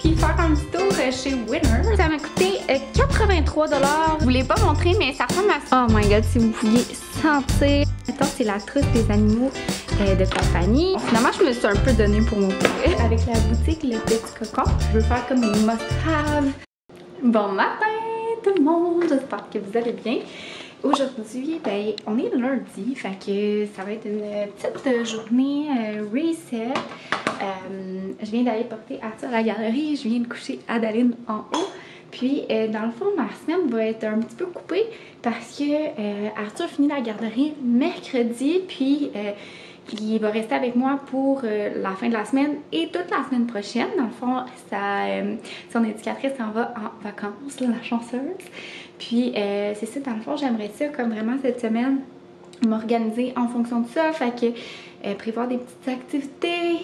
puis faire un petit tour chez Winners. Ça m'a coûté 83 $. Je vous l'ai pas montré, mais ça ressemble à ça. Oh my god, si vous pouviez sentir. Attends, c'est la trousse des animaux de compagnie. Finalement, je me suis un peu donnée pour mon poulet. Avec la boutique Le Petit Cocon, je veux faire comme une must-have. Bon matin tout le monde, j'espère que vous allez bien. Aujourd'hui, ben, on est lundi, fait que ça va être une petite journée reset. Je viens d'aller porter Arthur à la galerie, je viens de coucher Adaline en haut. Puis, dans le fond, ma semaine va être un petit peu coupée parce que Arthur finit la garderie mercredi, puis il va rester avec moi pour la fin de la semaine et toute la semaine prochaine. Dans le fond, son éducatrice s'en va en vacances, là, la chanceuse. Puis, c'est ça, dans le fond, j'aimerais ça, comme vraiment cette semaine, m'organiser en fonction de ça. Fait que prévoir des petites activités.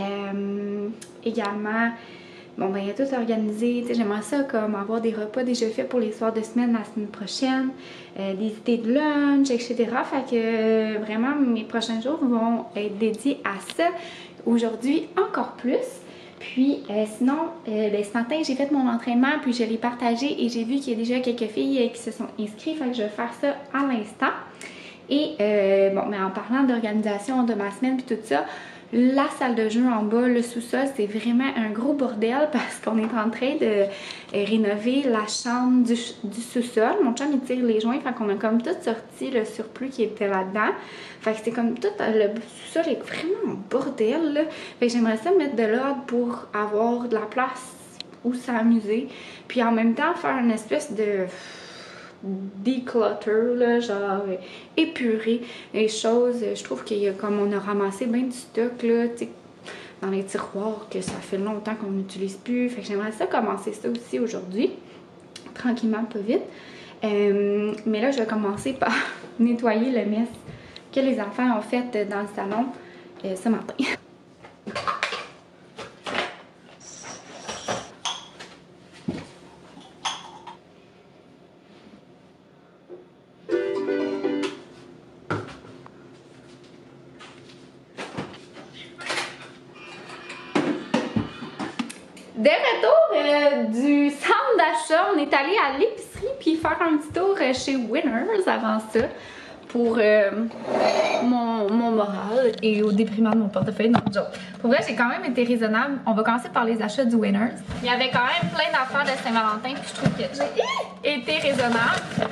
Également, bon, ben, il y a tout organisé. J'aimerais ça, comme avoir des repas déjà faits pour les soirs de semaine la semaine prochaine. Des idées de lunch, etc. Fait que vraiment, mes prochains jours vont être dédiés à ça. Aujourd'hui, encore plus. Puis sinon, ce matin, j'ai fait mon entraînement, puis je l'ai partagé et j'ai vu qu'il y a déjà quelques filles qui se sont inscrites. Fait que je vais faire ça à l'instant. Et bon, mais en parlant d'organisation de ma semaine puis tout ça, la salle de jeu en bas, le sous-sol, c'est vraiment un gros bordel parce qu'on est en train de rénover la chambre du sous-sol. Mon chum, il tire les joints, fait qu'on a comme tout sorti le surplus qui était là-dedans. Fait que c'est comme tout, le sous-sol est vraiment un bordel, là. Fait que j'aimerais ça mettre de l'ordre pour avoir de la place où s'amuser. Puis en même temps, faire une espèce de declutter, là, genre épurer les choses. Je trouve qu'il y a comme on a ramassé bien du stock là, tu sais, dans les tiroirs que ça fait longtemps qu'on n'utilise plus. Fait que j'aimerais ça commencer ça aussi aujourd'hui, tranquillement, pas vite. Mais là, je vais commencer par nettoyer le mess que les enfants ont fait dans le salon ce matin. De retour du centre d'achat, on est allé à l'épicerie puis faire un petit tour chez Winners avant ça pour mon moral et au déprimant de mon portefeuille. Non, joke. Pour vrai, j'ai quand même été raisonnable. On va commencer par les achats du Winners. Il y avait quand même plein d'affaires de Saint-Valentin puis je trouve que j'ai été raisonnable.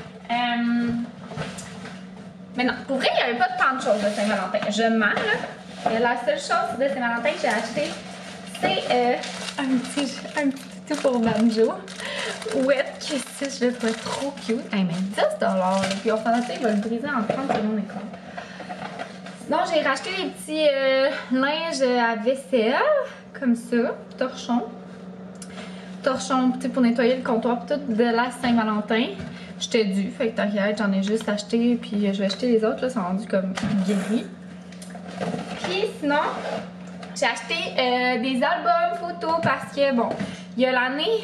Mais non, pour vrai, il n'y avait pas tant de choses de Saint-Valentin. Je mens, là. La seule chose de Saint-Valentin que j'ai acheté, c'est un petit tout pour Banjo. Ouais, que ça, je le trouvais trop cute. Hey, mais 10 $. Puis on s'en il va le briser en 30 secondes école. Sinon, j'ai racheté des petits linges à vaisselle, comme ça, torchon. Torchon, petit pour nettoyer le comptoir, tout de la Saint-Valentin. J'étais due, fait que t'inquiète, j'en ai juste acheté, puis je vais acheter les autres, là, sont rendus comme guéris. Puis sinon, j'ai acheté des albums photos parce que, bon, il y a l'année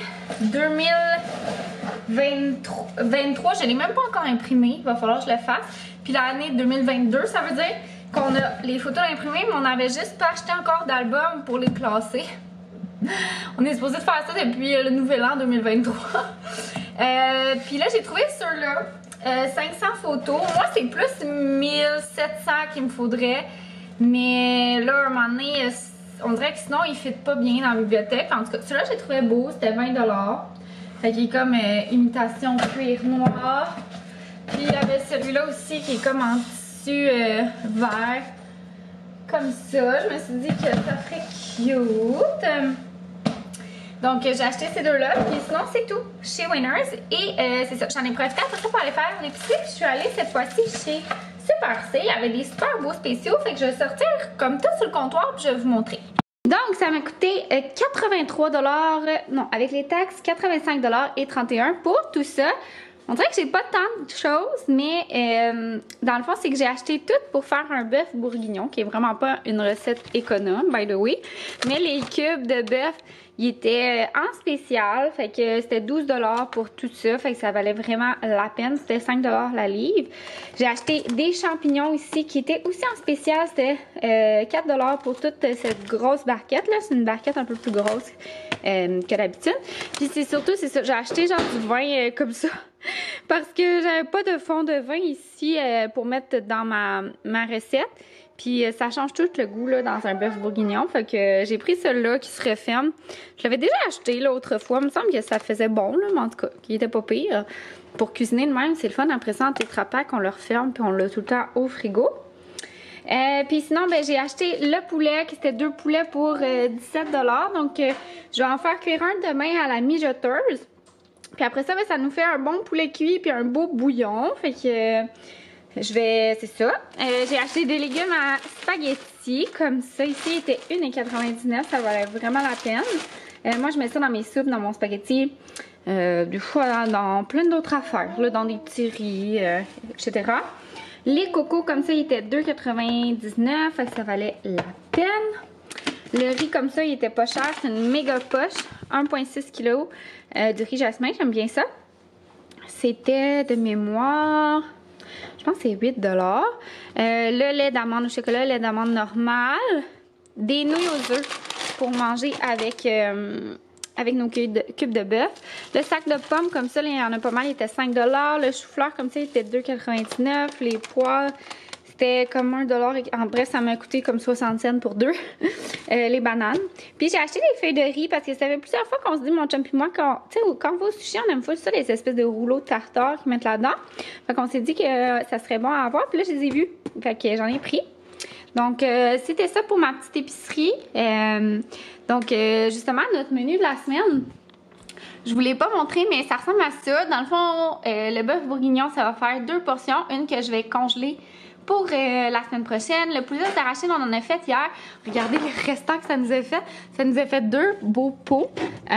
2023, je ne l'ai même pas encore imprimé, il va falloir que je le fasse. Puis l'année 2022, ça veut dire qu'on a les photos imprimées, mais on n'avait juste pas acheté encore d'albums pour les classer. On est supposé de faire ça depuis le nouvel an 2023. Puis là, j'ai trouvé ceux-là, 500 photos. Moi, c'est plus 1700 qu'il me faudrait. Mais là, à un moment donné, on dirait que sinon, il ne fit pas bien dans la bibliothèque. En tout cas, celui-là, j'ai trouvé beau. C'était 20 $. Fait qu'il est comme imitation cuir noir. Puis il y avait celui-là aussi qui est comme en tissu vert. Comme ça. Je me suis dit que ça ferait cute. Donc, j'ai acheté ces deux-là. Puis sinon, c'est tout chez Winners. Et c'est ça. J'en ai profité après ça pour aller faire l'épicerie. Puis je suis allée cette fois-ci chez Super C. Il y avait des super beaux spéciaux. Fait que je vais sortir comme tout sur le comptoir. Puis je vais vous montrer. Donc, ça m'a coûté 83 $. Non, avec les taxes, 85 $ et 31 pour tout ça. On dirait que j'ai pas tant de choses, mais dans le fond, c'est que j'ai acheté tout pour faire un bœuf bourguignon, qui est vraiment pas une recette économe, by the way. Mais les cubes de bœuf, ils étaient en spécial, fait que c'était 12 $ pour tout ça, fait que ça valait vraiment la peine. C'était 5 $ la livre. J'ai acheté des champignons ici qui étaient aussi en spécial, c'était 4 $ pour toute cette grosse barquette là. C'est une barquette un peu plus grosse que d'habitude. Puis c'est surtout, c'est ça, j'ai acheté genre du vin comme ça. Parce que j'avais pas de fond de vin ici pour mettre dans ma recette. Puis ça change tout le goût là, dans un bœuf bourguignon. Fait que j'ai pris celui-là qui se referme. Je l'avais déjà acheté l'autre fois. Il me semble que ça faisait bon, là, mais en tout cas, qu'il était pas pire. Pour cuisiner de même, c'est le fun. Après ça, en Tetra Pak, on le referme puis on l'a tout le temps au frigo. Puis sinon, ben, j'ai acheté le poulet, qui était 2 poulets pour 17 $. Donc, je vais en faire cuire un demain à la mijoteuse. Puis après ça, ben, ça nous fait un bon poulet cuit puis un beau bouillon. Fait que je vais... C'est ça. J'ai acheté des légumes à spaghetti, comme ça. Ici, il était 1,99 $. Ça valait vraiment la peine. Moi, je mets ça dans mes soupes, dans mon spaghetti. Du fois, dans plein d'autres affaires. Là, dans des petits riz, etc. Les cocos, comme ça, ils étaient 2,99 $. Fait que ça valait la peine. Le riz comme ça, il était pas cher. C'est une méga poche. 1,6 kg de riz jasmin. J'aime bien ça. C'était de mémoire... Je pense que c'est 8 $. Le lait d'amande au chocolat, le lait d'amande normal. Des nouilles aux œufs pour manger avec nos cubes de bœuf. Le sac de pommes, comme ça, là, il y en a pas mal, il était 5 $. Le chou-fleur, comme ça, il était 2,99 $. Les pois... C'était comme 1 $. En bref, ça m'a coûté comme 60 cents pour 2. Les bananes. Puis j'ai acheté des feuilles de riz parce que ça fait plusieurs fois qu'on se dit, mon chum et moi, quand on va au sushi, on aime pas ça, les espèces de rouleaux de tartare qu'ils mettent là-dedans. Fait qu'on s'est dit que ça serait bon à avoir. Puis là, je les ai vus. Fait que j'en ai pris. Donc, c'était ça pour ma petite épicerie. Donc, justement, notre menu de la semaine. Je vous l'ai pas montré, mais ça ressemble à ça. Dans le fond, le bœuf bourguignon, ça va faire 2 portions. Une que je vais congeler pour la semaine prochaine. Le poulet d'arachide, on en a fait hier. Regardez le restant que ça nous a fait. Ça nous a fait 2 beaux pots.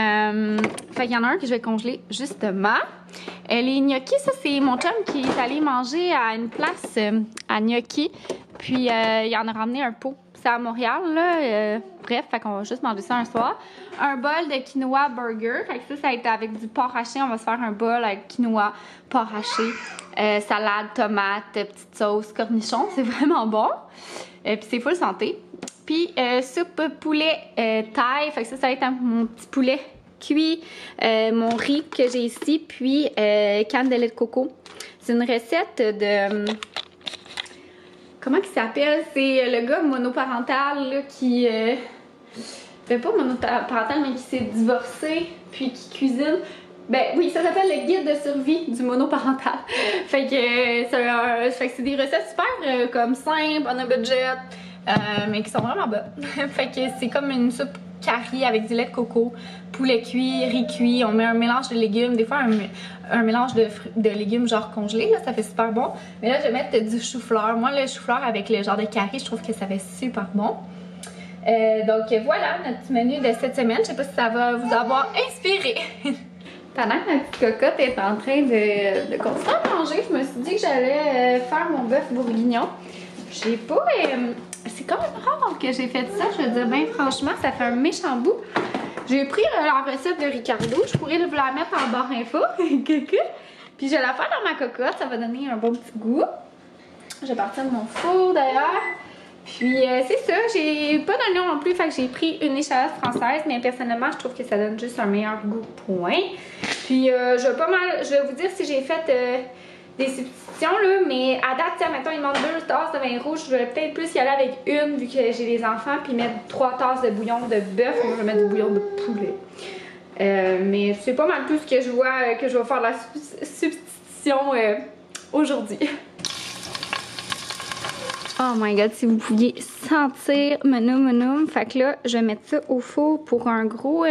Fait qu'il y en a un que je vais congeler justement. Les gnocchis, ça c'est mon chum qui est allé manger à une place à gnocchi. Puis il en a ramené un pot. C'est à Montréal, là. Bref, fait qu'on va juste manger ça un soir. Un bol de quinoa burger. Fait que ça a été avec du porc haché. On va se faire un bol avec quinoa, porc haché, salade, tomate, petite sauce, cornichon. C'est vraiment bon. Puis c'est full santé. Puis soupe poulet thaï. Fait que ça va être mon petit poulet cuit. Mon riz que j'ai ici. Puis canne de lait de coco. C'est une recette de... Comment il s'appelle? C'est le gars monoparental là, qui... fait pas monoparental, mais qui s'est divorcé, puis qui cuisine. Ben oui, ça s'appelle le guide de survie du monoparental. Fait que c'est des recettes super comme simples, on a budget, mais qui sont vraiment bonnes. Fait que c'est comme une soupe curry avec du lait de coco, poulet cuit, riz cuit, on met un mélange de légumes, des fois un mélange de légumes genre congelés, là, ça fait super bon. Mais là, je vais mettre du chou-fleur. Moi, le chou-fleur avec le genre de curry, je trouve que ça fait super bon. Donc voilà notre menu de cette semaine. Je sais pas si ça va vous avoir inspiré. Pendant que ma petite cocotte est en train de continuer à manger, je me suis dit que j'allais faire mon bœuf bourguignon. J'ai pas... c'est quand même rare que j'ai fait ça, je veux dire, ben franchement, ça fait un méchant bout. J'ai pris la recette de Ricardo, je pourrais vous la mettre en barre info, puis je vais la faire dans ma cocotte, ça va donner un bon petit goût. Je vais partir de mon four d'ailleurs. Puis c'est ça, j'ai pas d'oignon non plus, fait que j'ai pris une échalote française, mais personnellement, je trouve que ça donne juste un meilleur goût, point. Puis je vais vous dire si j'ai fait des substitutions là, mais à date, tiens, mettons, il manque 2 tasses de vin rouge, je vais peut-être plus y aller avec une vu que j'ai les enfants, puis mettre 3 tasses de bouillon de bœuf, moi je vais mettre du bouillon de poulet. Mais c'est pas mal plus que je vois que je vais faire la substitution aujourd'hui. Oh my god, si vous pouviez sentir menum. Fait que là, je vais mettre ça au four pour un gros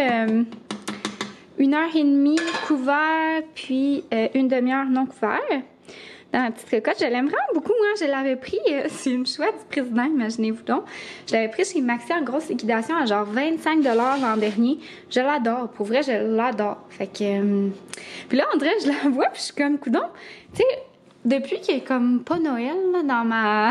1h30 couvert, puis une demi-heure non couvert. dans ma petite cocotte. Je l'aime vraiment beaucoup, moi. Je l'avais pris, c'est une chouette du président, imaginez-vous donc. Je l'avais pris chez Maxi en grosse liquidation à genre 25 $ l'an dernier. Je l'adore, pour vrai, je l'adore. Fait que... Puis là, on dirait, je la vois, puis je suis comme, coudonc. Tu sais, depuis qu'il y a comme pas Noël, là,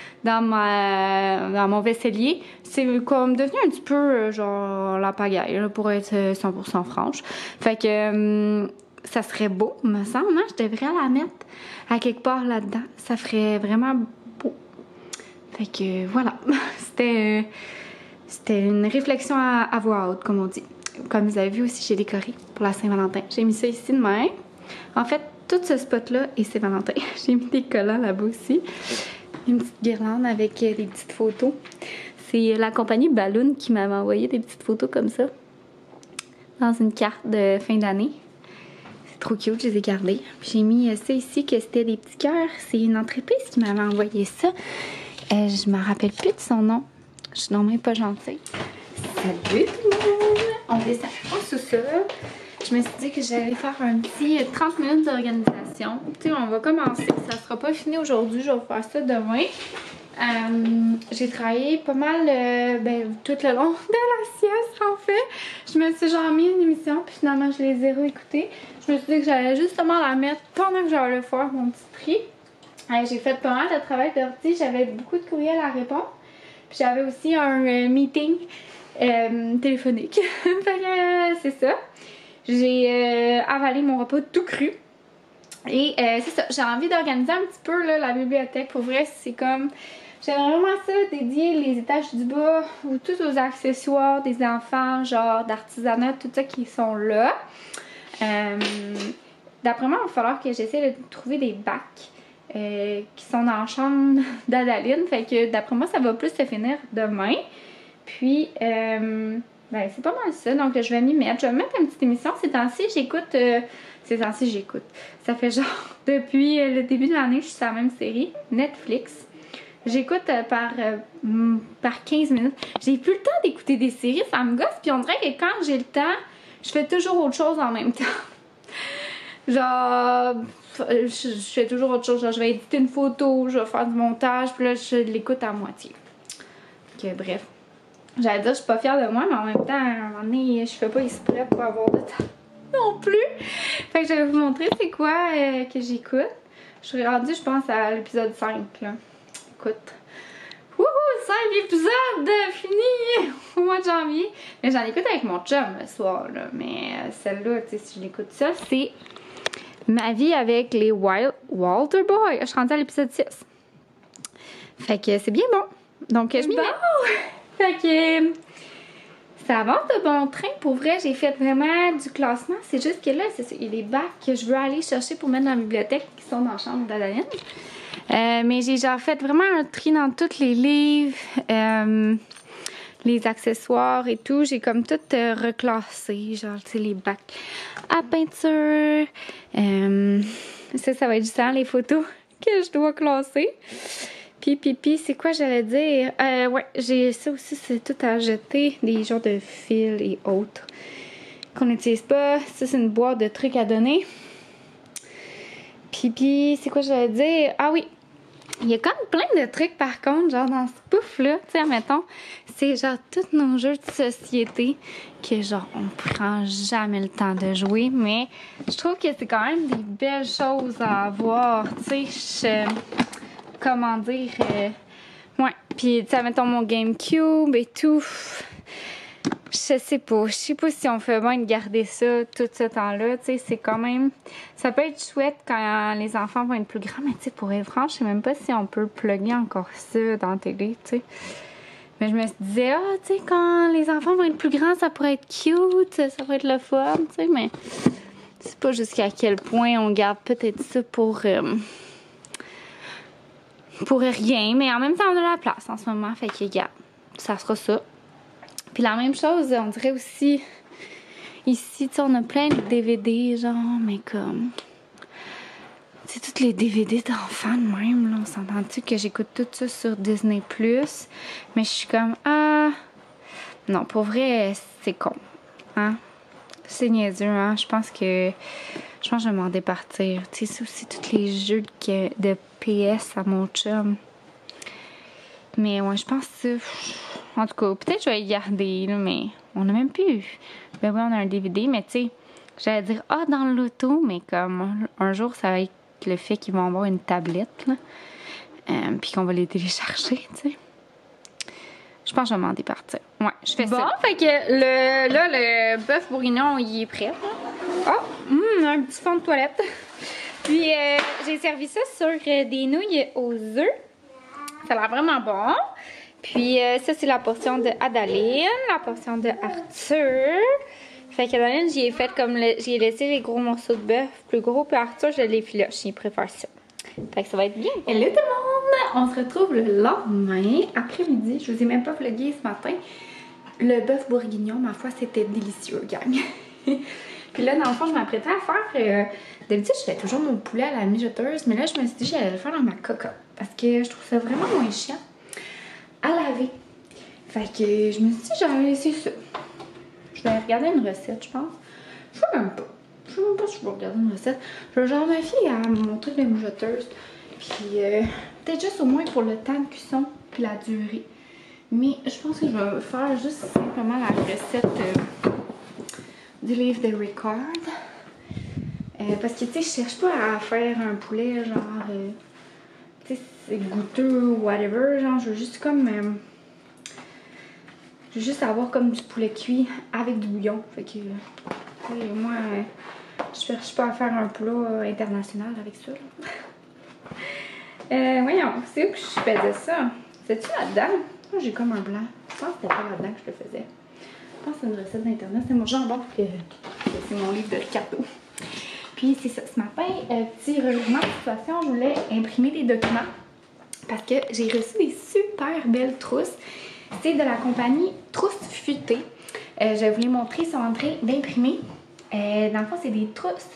dans mon vaisselier, c'est comme devenu un petit peu genre la pagaille, là, pour être 100% franche. Fait que ça serait beau, me semble, hein? Je devrais la mettre à quelque part là-dedans. Ça ferait vraiment beau. Fait que voilà, c'était une réflexion à voix haute, comme on dit. Comme vous avez vu aussi, j'ai décoré pour la Saint-Valentin. J'ai mis ça ici de même. En fait, tout ce spot-là et Saint-Valentin. J'ai mis des collants là-bas aussi. Une petite guirlande avec des petites photos. C'est la compagnie Balloon qui m'avait envoyé des petites photos comme ça dans une carte de fin d'année. C'est trop cute, je les ai gardées. Puis j'ai mis ça ici que c'était des petits cœurs. C'est une entreprise qui m'avait envoyé ça. Je me rappelle plus de son nom. Je suis non même pas gentille. Salut tout le monde! On descend au sous-sol. Je me suis dit que j'allais faire un petit 30 minutes d'organisation. Tu sais, on va commencer. Ça sera pas fini aujourd'hui. Je vais faire ça demain. J'ai travaillé pas mal tout le long de la sieste, en fait. Je me suis genre mis une émission, puis finalement, je les ai réécoutées. Je me suis dit que j'allais justement la mettre pendant que j'allais faire mon petit tri. J'ai fait pas mal de travail d'ordi. J'avais beaucoup de courriels à répondre. Puis j'avais aussi un meeting téléphonique. Fait que c'est ça. J'ai avalé mon repas tout cru. Et c'est ça, j'ai envie d'organiser un petit peu là, la bibliothèque. Pour vrai, c'est comme... J'aimerais vraiment ça, dédier les étages du bas ou tous aux accessoires des enfants, genre d'artisanat, tout ça qui sont là. D'après moi, il va falloir que j'essaie de trouver des bacs qui sont dans la chambre d'Adaline. Fait que d'après moi, ça va plus se finir demain. Puis... c'est pas mal ça, donc je vais m'y mettre. Je vais me mettre une petite émission. Ces temps-ci, j'écoute. Ça fait genre, depuis le début de l'année, je suis sur la même série, Netflix. J'écoute par 15 minutes. J'ai plus le temps d'écouter des séries, ça me gosse. Puis on dirait que quand j'ai le temps, je fais toujours autre chose en même temps. Genre, je fais toujours autre chose. Genre, je vais éditer une photo, je vais faire du montage, puis là, je l'écoute à moitié. Ok, bref. J'allais dire, je suis pas fière de moi, mais en même temps, à un moment donné, je fais pas exprès pour avoir de temps non plus. Fait que je vais vous montrer c'est quoi que j'écoute. Je suis rendue, je pense, à l'épisode 5, là. Écoute. Wouhou! 5 épisodes finis au mois de janvier. Mais j'en écoute avec mon chum le soir, là. Mais celle-là, tu sais, si je l'écoute seule, c'est Ma vie avec les Walter Boy. Je suis rendue à l'épisode 6. Fait que c'est bien bon. Donc, je m'y mets. Fait que ça avance de bon train. Pour vrai, j'ai fait vraiment du classement. C'est juste que là, il y a des bacs que je veux aller chercher pour mettre dans la bibliothèque qui sont dans la chambre d'Adaline. Mais j'ai genre fait vraiment un tri dans tous les livres, les accessoires et tout. J'ai comme tout reclassé. Genre, tu sais, les bacs à peinture. Ça va être juste les photos que je dois classer. Puis, c'est quoi j'allais dire? Ouais, j'ai ça aussi, c'est tout à jeter, des genres de fils et autres qu'on n'utilise pas. Ça, c'est une boîte de trucs à donner. Puis, c'est quoi j'allais dire? Ah oui, il y a comme plein de trucs par contre, genre dans ce pouf-là, tu sais, admettons, c'est genre tous nos jeux de société que genre on prend jamais le temps de jouer, mais je trouve que c'est quand même des belles choses à avoir, tu sais, comment dire, ouais, puis tu sais, mettons mon GameCube et tout, je sais pas si on fait bien de garder ça tout ce temps-là, tu sais, c'est quand même, ça peut être chouette quand les enfants vont être plus grands, mais tu sais, pour être franche, je sais même pas si on peut plugger encore ça dans la télé, tu sais, mais je me disais, tu sais, quand les enfants vont être plus grands, ça pourrait être cute, ça pourrait être le fun, tu sais, mais c'est pas jusqu'à quel point on garde peut-être ça pour rien, mais en même temps, on a la place en ce moment. Fait que, regarde, ça sera ça. Puis la même chose, on dirait aussi, ici, tu sais, on a plein de DVD, genre, mais comme... Tu sais, tous les DVD d'enfants de même, là, on s'entend-tu que j'écoute tout ça sur Disney+, mais je suis comme, non, pour vrai, c'est con, hein? C'est niaiseux, hein? Je pense que Je pense que je vais m'en départir. Tu sais, c'est aussi tous les jeux de PS à mon chum. Mais ouais, je pense que en tout cas, peut-être que je vais y garder, là, mais on n'a même plus. Ben oui, on a un DVD, mais tu sais, j'allais dire, dans l'auto, mais comme un jour, ça va être le fait qu'ils vont avoir une tablette, là, puis qu'on va les télécharger, tu sais. Je pense que je vais m'en départir. Ouais, je fais ça. Bon, fait que le bœuf bourguignon, il est prêt. Un petit fond de toilette. Puis, j'ai servi ça sur des nouilles aux œufs. Ça a l'air vraiment bon. Puis ça, c'est la portion de Adaline, la portion de Arthur. Fait qu'Adaline, j'y ai fait comme j'ai laissé les gros morceaux de bœuf plus gros, puis Arthur, je l'ai filoché. Il préfère ça. Fait que ça va être bien. Hello tout le monde! On se retrouve le lendemain, après-midi. Je vous ai même pas vlogué ce matin. Le bœuf bourguignon, ma foi, c'était délicieux, gang. Puis là, dans le fond, je m'apprêtais à faire... D'habitude, je fais toujours mon poulet à la mijoteuse, mais là, je me suis dit que j'allais le faire dans ma cocotte. Parce que je trouve ça vraiment moins chiant à laver. Fait que je me suis dit que j'allais laisser ça. Je vais regarder une recette, je pense. Je sais même pas. Je sais même pas si je vais regarder une recette. Je vais genre me fier à mon truc de mijoteuse. Puis peut-être juste au moins pour le temps de cuisson puis la durée. Mais je pense que je vais faire juste simplement la recette du livre de Ricard. Parce que, tu sais, je cherche pas à faire un poulet, genre, tu sais, c'est goûteux ou whatever. Genre, je veux juste comme, je veux juste avoir comme du poulet cuit avec du bouillon. Fait que, moi, je cherche pas à faire un plat international avec ça. Voyons, c'est où que je faisais ça? C'est-tu là-dedans? Moi, j'ai comme un blanc. Je pense que c'était pas là-dedans que je le faisais. Je pense que c'est une recette d'internet. C'est mon jambon que c'est mon livre de Ricardo. Puis c'est ça, ce matin, petit revirement de situation, je voulais imprimer des documents parce que j'ai reçu des super belles trousses. C'est de la compagnie Trousses Futées. Je vous les montrer, ils sont en train d'imprimer. Dans le fond, c'est des trousses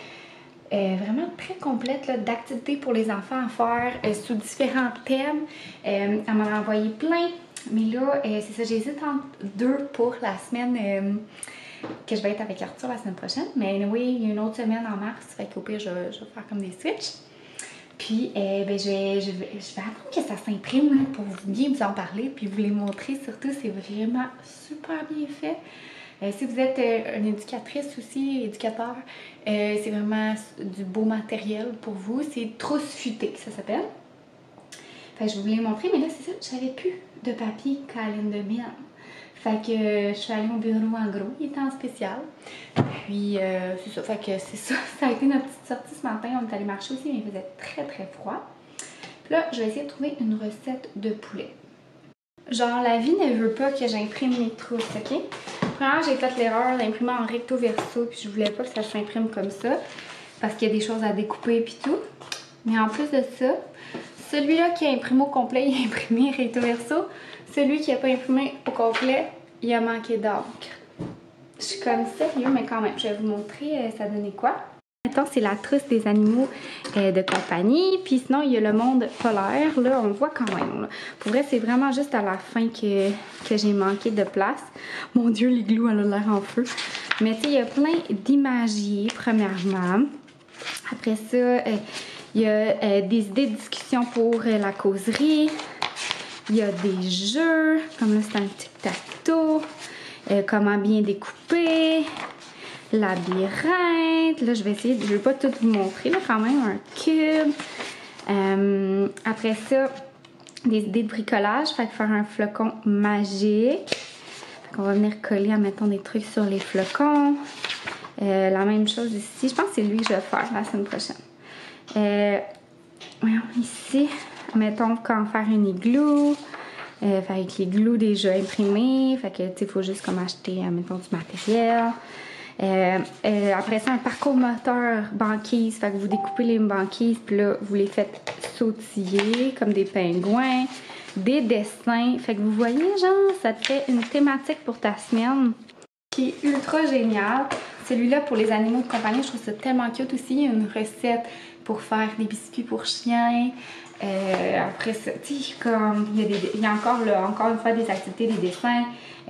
vraiment très complètes d'activités pour les enfants à faire sous différents thèmes. Elle m'en a envoyé plein, mais là, c'est ça, j'hésite entre deux pour la semaine... que je vais être avec Arthur la semaine prochaine. Mais oui, il y a une autre semaine en mars. Fait qu'au pire, je vais faire comme des switches. Puis, ben, je vais attendre que ça s'imprime pour bien vous en parler. Puis vous les montrer. Surtout, c'est vraiment super bien fait. Si vous êtes une éducatrice aussi, éducateur, c'est vraiment du beau matériel pour vous. C'est Trousses Futées, ça s'appelle. Fait que je vais vous les montrer. Mais là, c'est ça, j'avais plus de papier câline de miel. Fait que je suis allée au bureau en gros, il était en spécial. Puis c'est ça, fait que c'est ça. Ça a été notre petite sortie ce matin. On est allé marcher aussi, mais il faisait très très froid. Puis là, je vais essayer de trouver une recette de poulet. Genre, la vie ne veut pas que j'imprime mes trousses, ok? Premièrement, j'ai fait l'erreur d'imprimer en recto verso, puis je voulais pas que ça s'imprime comme ça. Parce qu'il y a des choses à découper puis tout. Mais en plus de ça, celui-là qui a imprimé au complet, il a imprimé recto verso. Celui qui n'a pas imprimé au complet, il a manqué d'encre. Je suis comme sérieux, mais quand même, je vais vous montrer ça donnait quoi. Maintenant, c'est la trousse des animaux de compagnie. Puis sinon, il y a le monde polaire. Là, on le voit quand même. Là. Pour vrai, c'est vraiment juste à la fin que j'ai manqué de place. Mon Dieu, l'igloo, elle a l'air en feu. Mais tu sais, il y a plein d'imagiers, premièrement. Après ça, il y a des idées de discussion pour la causerie. Il y a des jeux, comme là c'est un tic-tac-toe, comment bien découper, labyrinthe, là je vais essayer, je vais pas tout vous montrer, là quand même, un cube. Après ça, des idées de bricolage, fait que faire un flocon magique. Fait qu'on va venir coller, admettons, des trucs sur les flocons. La même chose ici, je pense que c'est lui que je vais faire la semaine prochaine. Voyons, ici... Mettons, quand faire un igloo, avec l'igloo déjà imprimé, fait que, tu sais, il faut juste comme acheter, mettons, du matériel. Après ça, un parcours moteur banquise, fait que vous découpez les banquises, puis là, vous les faites sautiller comme des pingouins, des dessins. Fait que vous voyez, genre, ça te fait une thématique pour ta semaine qui est ultra géniale. Celui-là, pour les animaux de compagnie, je trouve ça tellement cute aussi. Il y a une recette pour faire des biscuits pour chiens. Après ça, tu sais, comme il y a encore une fois des activités, des dessins.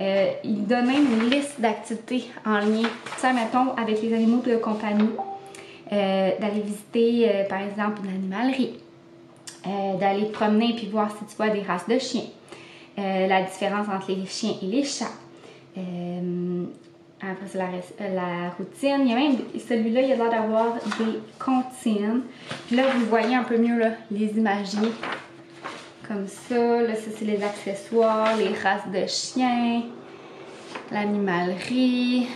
Il donne même une liste d'activités en lien, tu sais, mettons, avec les animaux de compagnie. d'aller visiter par exemple une animalerie, d'aller te promener puis voir si tu vois des races de chiens, la différence entre les chiens et les chats. Après c'est la routine. Il y a même celui-là, il a l'air d'avoir des comptines. Puis là, vous voyez un peu mieux là, les imagiers. Comme ça. Là, ça c'est les accessoires, les races de chiens, l'animalerie.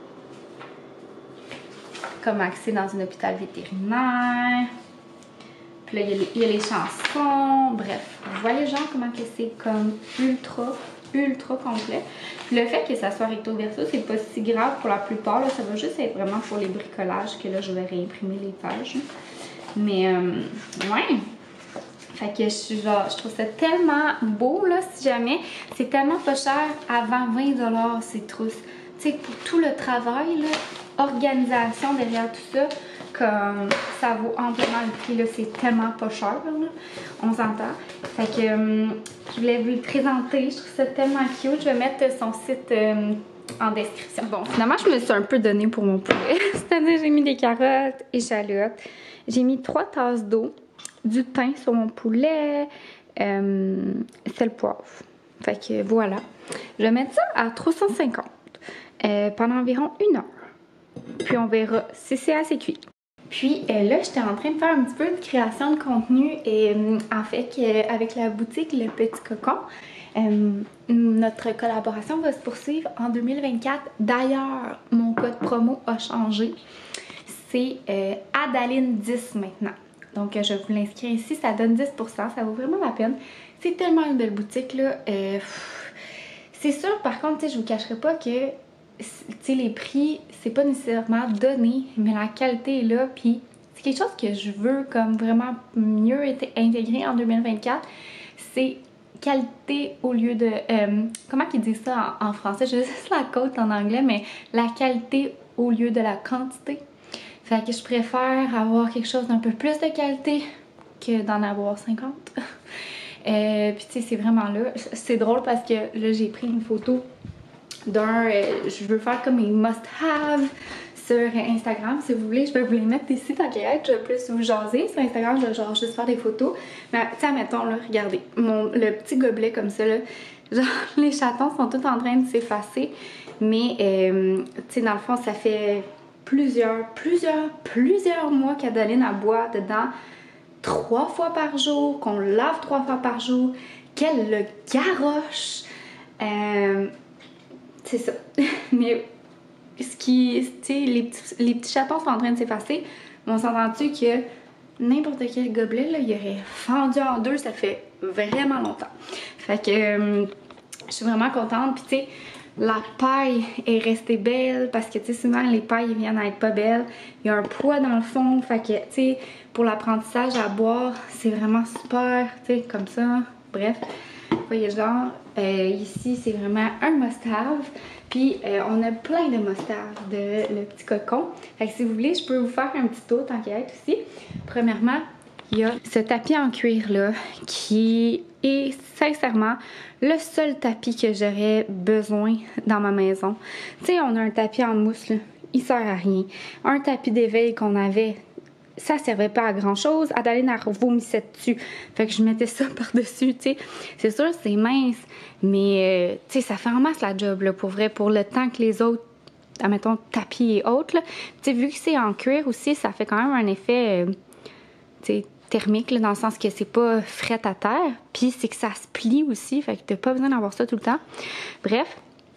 Comment accéder dans un hôpital vétérinaire. Puis là, il y a les chansons. Bref, vous voyez genre comment que c'est comme ultra complet. Puis le fait que ça soit recto verso, c'est pas si grave pour la plupart. Là, ça va juste être vraiment pour les bricolages que là, je vais réimprimer les pages. Mais, ouais. Fait que je trouve ça tellement beau, là, si jamais. C'est tellement pas cher, avant 20$ ces trousses. Tu sais, pour tout le travail, là, organisation derrière tout ça, comme ça vaut amplement le prix, là, c'est tellement pas cher, là, on s'entend. Fait que je voulais vous le présenter, je trouve ça tellement cute. Je vais mettre son site en description. Bon, finalement, je me suis un peu donnée pour mon poulet. C'est-à-dire, j'ai mis des carottes, échalotes, j'ai mis 3 tasses d'eau, du thym sur mon poulet, sel, poivre. Fait que voilà. Je vais mettre ça à 350 pendant environ 1 heure. Puis on verra si c'est assez cuit. Puis là, j'étais en train de faire un petit peu de création de contenu et en fait avec la boutique Le Petit Cocon, notre collaboration va se poursuivre en 2024. D'ailleurs, mon code promo a changé. C'est Adaline10 maintenant. Donc je vais vous l'inscrire ici, ça donne 10%, ça vaut vraiment la peine. C'est tellement une belle boutique là. C'est sûr par contre, je vous cacherai pas que les prix, c'est pas nécessairement donné, mais la qualité est là, puis c'est quelque chose que je veux comme vraiment mieux intégrer en 2024, c'est qualité au lieu de... comment ils disent ça en français? Je sais la côte en anglais, mais la qualité au lieu de la quantité. Fait que je préfère avoir quelque chose d'un peu plus de qualité que d'en avoir 50. Puis tu sais, c'est vraiment là. C'est drôle parce que là, j'ai pris une photo d'un... je veux faire comme mes must-have sur Instagram. Si vous voulez, je vais vous les mettre ici tant qu'à être. Je vais plus vous jaser. Sur Instagram, je vais genre juste faire des photos. Mais tu sais, mettons là, regardez. Le petit gobelet comme ça là. Genre, les chatons sont tous en train de s'effacer. Mais tu sais, dans le fond, ça fait plusieurs mois qu'Adaline a boit dedans 3 fois par jour, qu'on lave 3 fois par jour, qu'elle le garoche. C'est ça. Mais ce qui, tu sais, les petits chatons sont en train de s'effacer. On s'entend-tu que n'importe quel gobelet, là, il aurait fendu en deux, ça fait vraiment longtemps. Fait que je suis vraiment contente. Puis tu sais, la paille est restée belle parce que tu sais, souvent les pailles viennent à être pas belles. Il y a un poids dans le fond. Fait que tu sais, pour l'apprentissage à boire, c'est vraiment super. Tu sais, comme ça. Bref. Vous voyez, genre, ici, c'est vraiment un must-have. Puis, on a plein de must-have de Le Petit Cocon. Fait que si vous voulez, je peux vous faire un petit tour tant qu'à être aussi. Premièrement, il y a ce tapis en cuir-là qui est sincèrement le seul tapis que j'aurais besoin dans ma maison. Tu sais, on a un tapis en mousse, là. Il sert à rien. Un tapis d'éveil qu'on avait, ça servait pas à grand chose. Adaline a vomissait dessus. Fait que je mettais ça par-dessus, tu sais. C'est sûr, c'est mince, mais tu sais, ça fait en masse la job, là, pour vrai, pour le temps que les autres, admettons, tapis et autres, là. Tu sais, vu que c'est en cuir aussi, ça fait quand même un effet, tu sais, thermique, là, dans le sens que c'est pas fret à terre. Puis c'est que ça se plie aussi, fait que t'as pas besoin d'avoir ça tout le temps. Bref.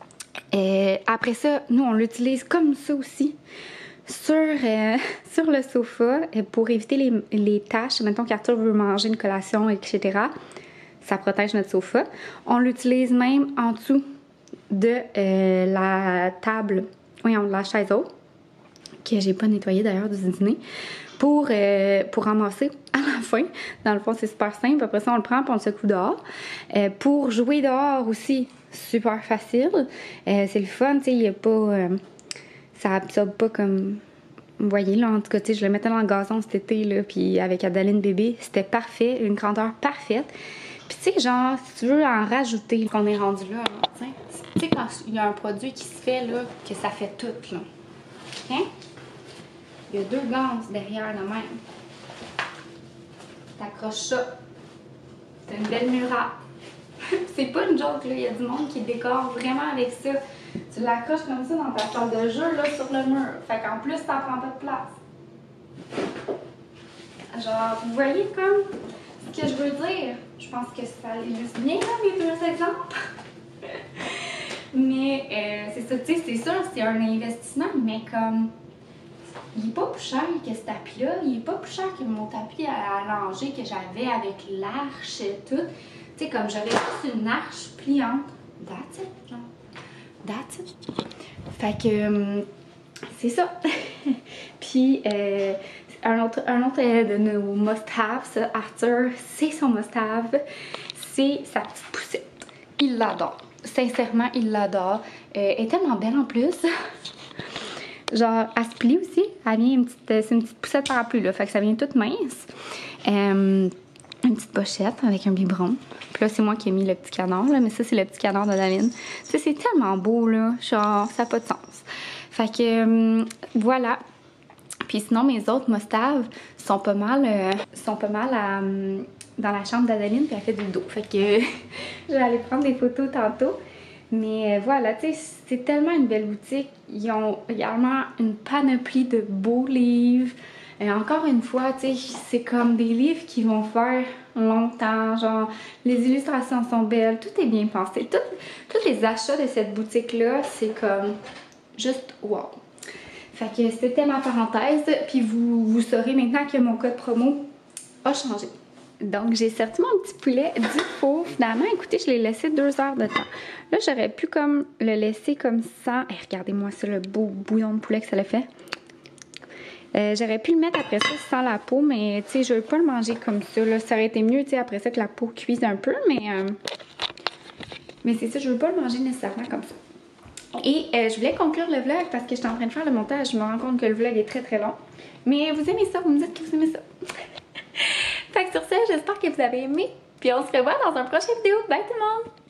Après ça, nous, on l'utilise comme ça aussi. Sur le sofa pour éviter les taches. Mettons qu'Arthur veut manger une collation, etc. Ça protège notre sofa. On l'utilise même en dessous de la table, voyons, de la chaise haute, que j'ai pas nettoyée d'ailleurs du dîner, pour ramasser à la fin. Dans le fond, c'est super simple. Après ça, on le prend et on le secoue dehors. Pour jouer dehors aussi, super facile. C'est le fun, tu sais, il n'y a pas... ça absorbe pas comme... Vous voyez, là, en tout cas, tu sais, je le mettais dans le gazon cet été, là, puis avec Adaline bébé, c'était parfait, une grandeur parfaite. Puis tu sais, genre, si tu veux en rajouter, qu'on est rendu là, tu sais, quand il y a un produit qui se fait, là, que ça fait tout, là. Hein? Il y a 2 ganses derrière le même. T'accroches ça. C'est une belle muraille. C'est pas une joke, là. Il y a du monde qui décore vraiment avec ça. Tu l'accroches comme ça dans ta salle de jeu, là, sur le mur. Fait qu'en plus, ça prend pas de place. Genre, vous voyez comme ce que je veux dire? Je pense que ça illustre bien, là, mes 2 exemples. Mais c'est ça, tu sais, c'est sûr, c'est un investissement, mais comme... Il est pas plus cher que ce tapis-là. Il est pas plus cher que mon tapis à langer que j'avais avec l'arche et tout. Tu sais, comme j'aurais juste une arche pliante. That's it, genre. That's it. Fait que, c'est ça. Puis, un autre de nos must-have, ça, Arthur, c'est son must-have. C'est sa petite poussette. Il l'adore. Sincèrement, il l'adore. Elle est tellement belle en plus. Genre, elle se plie aussi. Elle vient c'est une petite poussette parapluie, là. Fait que ça vient toute mince. Une petite pochette avec un biberon. Puis là, c'est moi qui ai mis le petit canard, là. Mais ça, c'est le petit canard d'Adaline. Ça, c'est tellement beau, là. Genre, ça n'a pas de sens. Fait que, voilà. Puis sinon, mes autres must-have sont pas mal dans la chambre d'Adaline. Puis elle fait du dos. Fait que je vais aller prendre des photos tantôt. Mais voilà, tu sais, c'est tellement une belle boutique. Ils ont également une panoplie de beaux livres. Et encore une fois, tu sais, c'est comme des livres qui vont faire longtemps. Genre, les illustrations sont belles, tout est bien pensé. Tous les achats de cette boutique-là, c'est comme juste wow. Fait que c'était ma parenthèse. Puis vous saurez maintenant que mon code promo a changé. Donc, j'ai sorti mon petit poulet du four. Finalement, écoutez, je l'ai laissé 2 heures de temps. Là, j'aurais pu comme le laisser comme ça. Et regardez-moi ça, le beau bouillon de poulet que ça l'a fait. J'aurais pu le mettre après ça sans la peau, mais tu sais, je veux pas le manger comme ça. Là. Ça aurait été mieux, tu sais, après ça que la peau cuise un peu, mais c'est ça, je veux pas le manger nécessairement comme ça. Et je voulais conclure le vlog parce que j'étais en train de faire le montage. Je me rends compte que le vlog est très très long. Mais vous aimez ça, vous me dites que vous aimez ça. Fait que sur ça, j'espère que vous avez aimé. Puis on se revoit dans un prochain vidéo. Bye tout le monde!